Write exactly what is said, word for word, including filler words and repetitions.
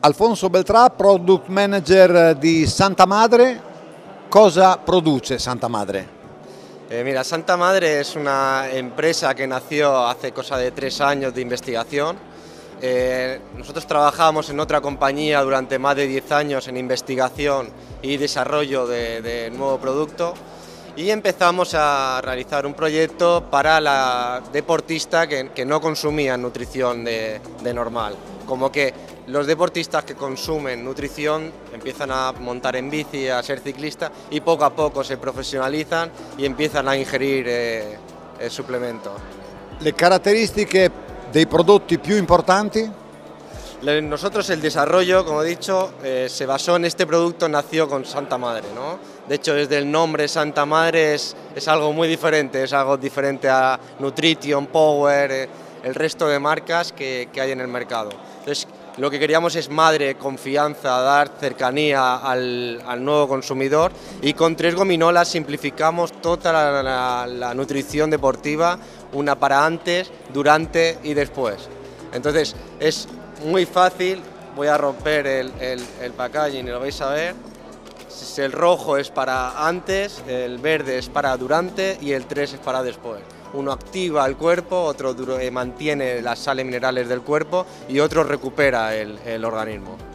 Alfonso Beltrà, Product Manager di Santa Madre. Cosa produce Santa Madre? Eh, mira, Santa Madre es una empresa que nació hace cosa de tres años de investigación. Eh, nosotros trabajamos en otra compañía durante más de diez años en investigación y desarrollo de, de nuevo producto y empezamos a realizar un proyecto para la deportista que, que no consumían nutrición de, de normal. Como que los deportistas que consumen nutrición empiezan a montar en bici, a ser ciclistas y poco a poco se profesionalizan y empiezan a ingerir eh, el suplemento. Le caratteristiche dei prodotti più importanti? Nosotros el desarrollo, como he dicho, eh, se basó en este producto, nació con Santa Madre, ¿no? De hecho, desde el nombre Santa Madre es, es algo muy diferente, es algo diferente a Nutrition, Power, eh, el resto de marcas que, que hay en el mercado. Entonces, lo que queríamos es madre, confianza, dar cercanía al, al nuevo consumidor y con tres gominolas simplificamos toda la, la, la nutrición deportiva, una para antes, durante y después. Entonces, es muy fácil, voy a romper el, el, el packaging y lo vais a ver. El rojo es para antes, el verde es para durante y el tres es para después. Uno activa el cuerpo, otro mantiene las sales minerales del cuerpo y otro recupera el, el organismo.